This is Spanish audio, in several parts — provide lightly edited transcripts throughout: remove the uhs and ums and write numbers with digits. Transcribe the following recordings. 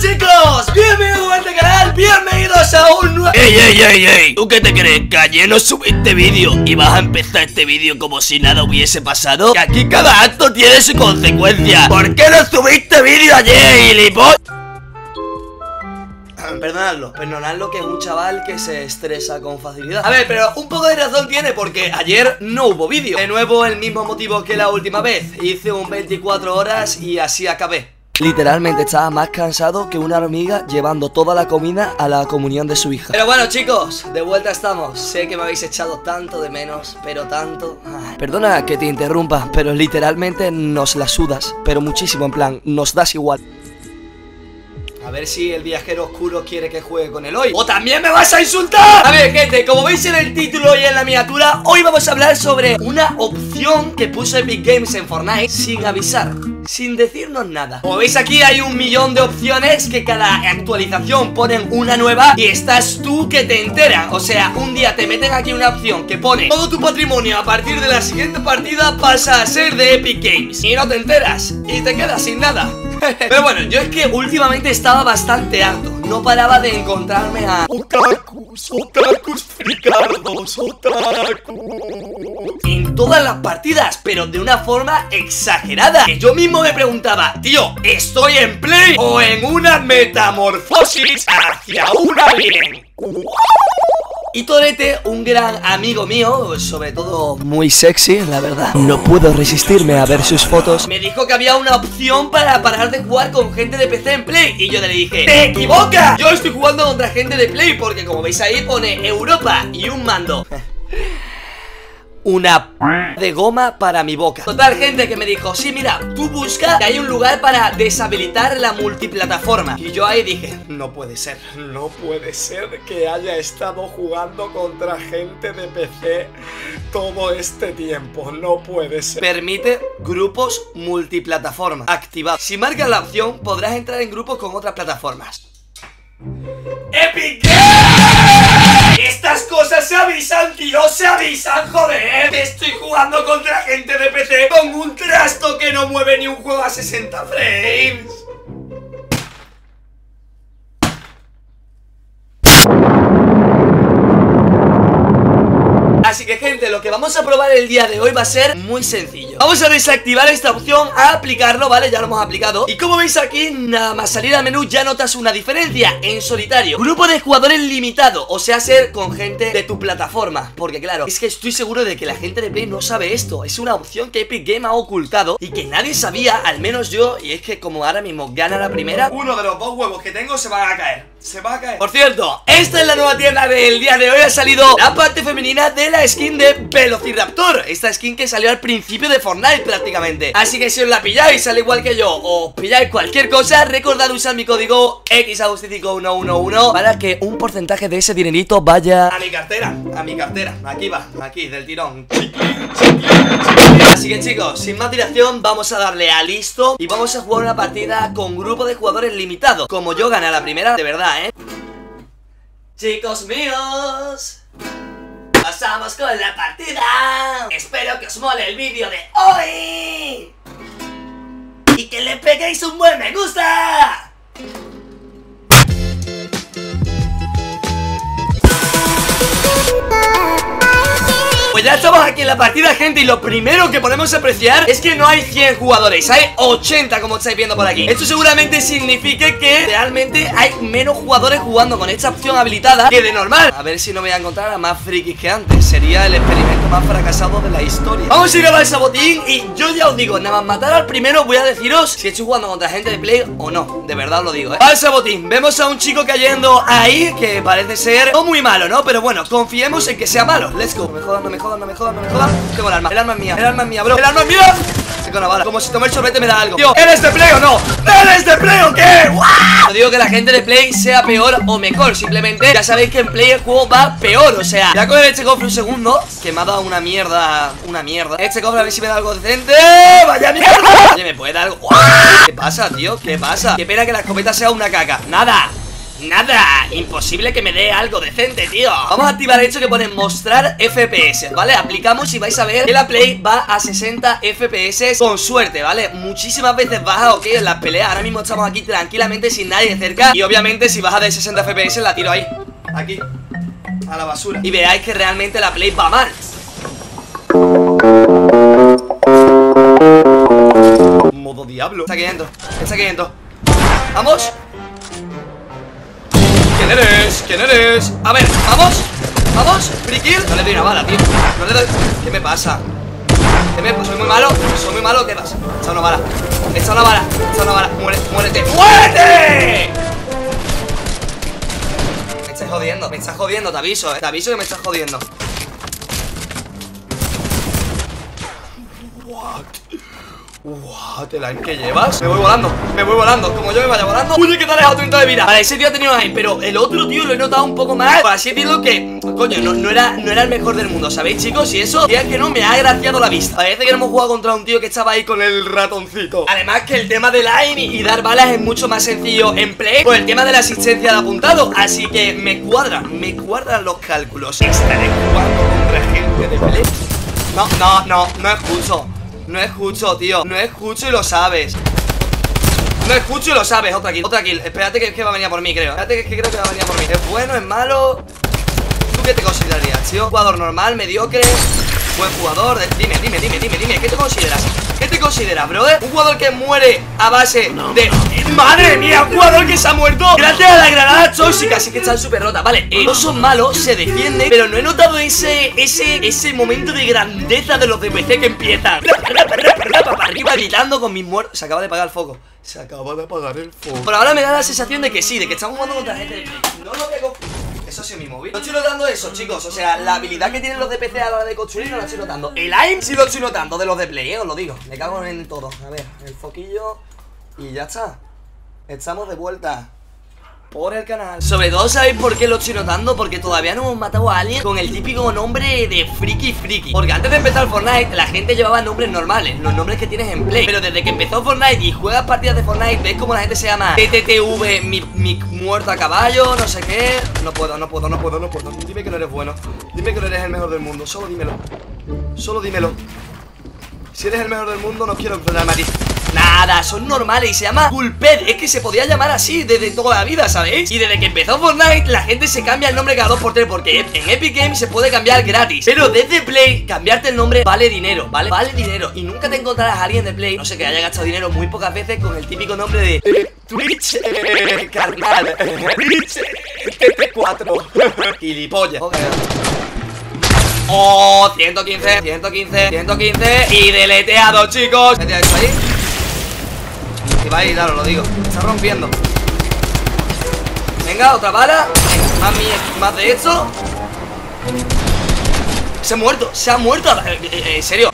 chicos, bienvenidos a este canal, bienvenidos a un nuevo... ¡Ey! ¿Tú qué te crees? ¿Que ayer no subiste vídeo y vas a empezar este vídeo como si nada hubiese pasado? Que aquí cada acto tiene su consecuencia. ¿Por qué no subiste vídeo ayer, gilipollas? Perdonadlo, que es un chaval que se estresa con facilidad. A ver, pero un poco de razón tiene, porque ayer no hubo vídeo. De nuevo el mismo motivo que la última vez. Hice un 24 horas y así acabé. Literalmente estaba más cansado que una hormiga llevando toda la comida a la comunión de su hija. Pero bueno, chicos, de vuelta estamos. Sé que me habéis echado tanto de menos, pero tanto. Perdona que te interrumpa, pero literalmente nos la sudas. Pero muchísimo, en plan, nos das igual. A ver si el viajero oscuro quiere que juegue con él hoy. ¡O también me vas a insultar! A ver, gente, como veis en el título y en la miniatura, hoy vamos a hablar sobre una opción que puso Epic Games en Fortnite sin avisar, sin decirnos nada. Como veis aquí hay un millón de opciones que cada actualización ponen una nueva y estás tú que te enteras. O sea, un día te meten aquí una opción que pone todo tu patrimonio a partir de la siguiente partida pasa a ser de Epic Games y no te enteras y te quedas sin nada. Pero bueno, yo es que últimamente estaba bastante harto. No paraba de encontrarme a otakus, fricardos, en todas las partidas, pero de una forma exagerada. Que yo mismo me preguntaba, tío, ¿estoy en play o en una metamorfosis hacia un alien? Y Torete, un gran amigo mío, sobre todo muy sexy, la verdad, no puedo resistirme a ver sus fotos, me dijo que había una opción para parar de jugar con gente de PC en Play. Y yo le dije, ¡te equivocas! Yo estoy jugando contra gente de Play porque como veis ahí pone Europa y un mando. Una de goma para mi boca. Total, gente que me dijo, sí, mira, tú busca que hay un lugar para deshabilitar la multiplataforma. Y yo ahí dije, no puede ser que haya estado jugando contra gente de PC todo este tiempo. No puede ser. Permite grupos multiplataforma activados. Si marcas la opción, podrás entrar en grupos con otras plataformas. ¡Epic Games! Estas cosas se avisan, tío, se avisan, joder. Que estoy jugando contra gente de PC con un trasto que no mueve ni un juego a 60 frames. Así que, gente, lo que vamos a probar el día de hoy va a ser muy sencillo. Vamos a desactivar esta opción, a aplicarlo, ¿vale? Ya lo hemos aplicado. Y como veis aquí, nada más salir al menú ya notas una diferencia. En solitario, grupo de jugadores limitado, o sea, ser con gente de tu plataforma. Porque claro, es que estoy seguro de que la gente de Play no sabe esto. Es una opción que Epic Games ha ocultado y que nadie sabía, al menos yo. Y es que como ahora mismo gana la primera, uno de los dos huevos que tengo se va a caer. Se va a caer. Por cierto, esta es la nueva tienda del día de hoy. Ha salido la parte femenina de la skin de Velociraptor. Esta skin que salió al principio de Fortnite prácticamente. Así que si os la pilláis al igual que yo, o pilláis cualquier cosa, recordad usar mi código XAgustítico111 para que un porcentaje de ese dinerito vaya a mi cartera. Aquí va, aquí, del tirón. Así que, chicos, sin más dilación, vamos a darle a listo y vamos a jugar una partida con grupo de jugadores limitado. Como yo gané la primera, de verdad, chicos míos, pasamos con la partida. Espero que os mole el vídeo de hoy y que le peguéis un buen me gusta. Pues ya estamos aquí en la partida, gente, y lo primero que podemos apreciar es que no hay 100 jugadores, hay 80 como estáis viendo por aquí. Esto seguramente significa que realmente hay menos jugadores jugando con esta opción habilitada que de normal. A ver si no me voy a encontrar a más frikis que antes. Sería el experimento más fracasado de la historia. Vamos a ir a ver ese botín y yo ya os digo, nada más matar al primero voy a deciros si estoy jugando contra gente de Play o no. De verdad os lo digo, Al botín, vemos a un chico cayendo ahí que parece ser no muy malo, ¿no? Pero bueno, confiemos en que sea malo. Let's go. No me jodan. Tengo el arma es mía, bro. El arma es mía. Tengo una bala. Como si tomé el sorbete me da algo. Tío, ¿eres de Play o no? ¿Eres de Play o qué? ¡Wow! No digo que la gente de Play sea peor o mejor. Simplemente ya sabéis que en Play el juego va peor. O sea, voy a coger este cofre un segundo, que me ha dado una mierda. Este cofre a ver si me da algo decente. ¡Vaya mierda! Oye, ¿me puede dar algo? ¡Wow! ¿Qué pasa, tío? ¿Qué pasa? Qué pena que la escopeta sea una caca. Nada. Nada, imposible que me dé algo decente, tío. Vamos a activar el hecho que pone mostrar FPS, ¿vale? Aplicamos y vais a ver que la Play va a 60 FPS con suerte, ¿vale? Muchísimas veces baja, ok, en las peleas. Ahora mismo estamos aquí tranquilamente sin nadie cerca. Y obviamente si baja de 60 FPS la tiro ahí, aquí, a la basura. Y veáis que realmente la Play va mal. Modo diablo. Está aquí dentro, está aquí dentro. ¡Vamos! ¿Quién eres? ¿Quién eres? A ver, vamos. Vamos, free kill. No le doy una bala, tío. No le doy. ¿Qué me pasa? ¿Qué me pasa? ¿Soy muy malo? ¿Soy muy malo? ¿Qué pasa? Echa una bala. Echa una bala. Echa una bala. Muérete. ¡Muérete! Me estás jodiendo. Me estás jodiendo, te aviso, Te aviso que me estás jodiendo. What, el aim que llevas. Me voy volando, como yo me vaya volando. Uy, que te ha dejado 30 de vida. Vale, ese tío ha tenido aim, pero el otro tío lo he notado un poco más. Por así decirlo que, coño, no era el mejor del mundo, ¿sabéis, chicos? Y eso, ya que no, me ha agraciado la vista. Parece que no hemos jugado contra un tío que estaba ahí con el ratoncito. Además que el tema del aim y dar balas es mucho más sencillo en play por el tema de la asistencia de apuntado. Así que me cuadran los cálculos. Estaré jugando contra gente de play. No escucho. No escucho, tío. No escucho y lo sabes. No escucho y lo sabes. Otra kill. Espérate que va a venir por mí, creo. Espérate que creo que va a venir por mí. ¿Es bueno? ¿Es malo? ¿Tú qué te considerarías, tío? ¿Jugador normal? ¿Mediocre? ¿Buen jugador? Dime. ¿Qué te consideras? ¿Qué te consideras, brother? Un jugador que muere a base de... ¡Madre mía! Un jugador que se ha muerto gracias a la granada tóxica. Así que están súper rotas. Vale, no son malos, se defienden, pero no he notado ese momento de grandeza de los DPC que empiezan arriba gritando con mis muertos. Se acaba de apagar el foco. Se acaba de apagar el foco. Por ahora me da la sensación de que sí, de que estamos jugando contra gente de play. No lo veo. Eso ha sido mi móvil. No estoy notando eso, chicos. O sea, la habilidad que tienen los de PC a la hora de construir no la estoy notando. El aim sí lo estoy notando de los de play, os lo digo. Me cago en todo. A ver, el foquillo. Y ya está. Estamos de vuelta por el canal. Sobre todo, ¿sabéis por qué lo estoy notando? Porque todavía no hemos matado a alguien con el típico nombre de friki. Porque antes de empezar Fortnite, la gente llevaba nombres normales, los nombres que tienes en Play. Pero desde que empezó Fortnite y juegas partidas de Fortnite, ves como la gente se llama TTTV, mi muerto a caballo, no sé qué. No puedo. Dime que no eres bueno. Dime que no eres el mejor del mundo. Solo dímelo. Si eres el mejor del mundo, no quiero enfrentarme a ti. Nada, son normales y se llama Culped. Es que se podía llamar así desde toda la vida, ¿sabéis? Y desde que empezó Fortnite, la gente se cambia el nombre cada 2x3 porque en Epic Games se puede cambiar gratis. Pero desde Play, cambiarte el nombre vale dinero, ¿vale? Vale dinero. Y nunca te encontrarás a alguien de Play, no sé, que haya gastado dinero muy pocas veces con el típico nombre de Twitch, carnal, Twitch, TT4 gilipollas. Oh, 115 y deleteado, chicos. Mete esto ahí. Y va a ir, claro, lo digo. Está rompiendo. Venga, otra bala. Más de esto. Se ha muerto. En serio.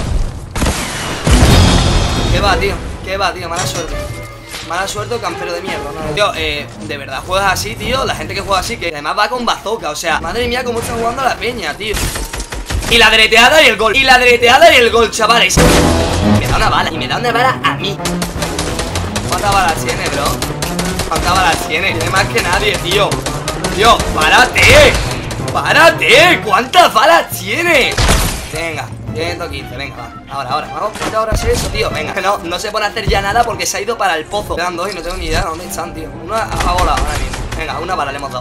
¿Qué va, tío? Mala suerte, campero de mierda, ¿no? Tío, de verdad juegas así, tío. La gente que juega así, que además va con bazooka. O sea, madre mía, cómo está jugando la peña, tío. Y la dereteada y el gol. Chavales. Me da una bala. Y me da una bala a mí. ¿Cuántas balas tiene, bro? ¿Cuántas balas tiene? Tiene más que nadie, tío. Tío, párate. ¿Cuántas balas tiene? Venga, 115, venga, va. Ahora, vamos, ahora es eso, tío. Venga, no se pone a hacer ya nada porque se ha ido para el pozo. Quedan dos y no tengo ni idea de dónde están, tío. Una ha volado ahora mismo. Venga, una bala le hemos dado.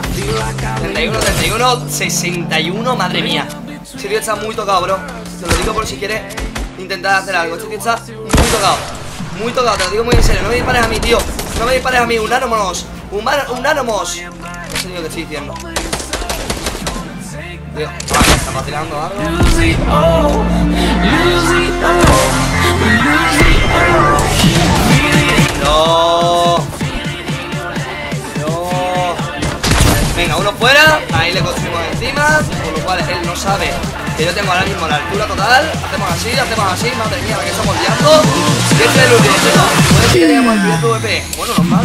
31, 61, madre mía. Este tío está muy tocado, bro. Te lo digo por si quieres intentar hacer algo. Este tío está muy tocado, te lo digo muy en serio. No me dispares a mí, tío. No me dispares a mí, unánimos. No sé ni lo que estoy diciendo. Tío, estamos tirando algo. No. Venga, uno fuera. Ahí le construimos encima. Por lo cual él no sabe que yo tengo ahora mismo la altura total. Hacemos así, madre mía, la que estamos liando. Y este es el último, chicos. Puede que teníamos el primer VP. Bueno, normal,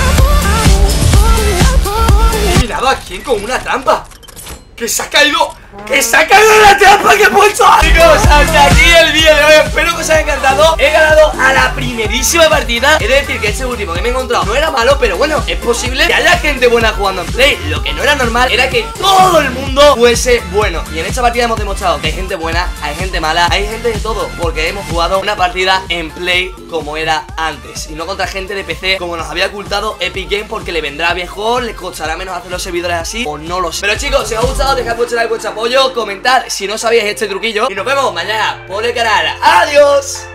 He mirado a quién con una trampa. Que se ha caído ¡Que sacan la trampa que he puesto! Chicos, hasta aquí el vídeo de hoy. Espero que os haya encantado. He ganado a la primerísima partida. He de decir que este último que me he encontrado no era malo, pero bueno, es posible que haya gente buena jugando en Play. Lo que no era normal era que todo el mundo fuese bueno. Y en esta partida hemos demostrado que hay gente buena, hay gente mala, hay gente de todo, porque hemos jugado una partida en Play como era antes, y no contra gente de PC como nos había ocultado Epic Games, porque le vendrá mejor, le costará menos hacer los servidores así, o no lo sé. Pero chicos, si os ha gustado, dejad vuestro like, vuestro apoyo, comentad si no sabíais este truquillo, y nos vemos mañana por el canal. ¡Adiós!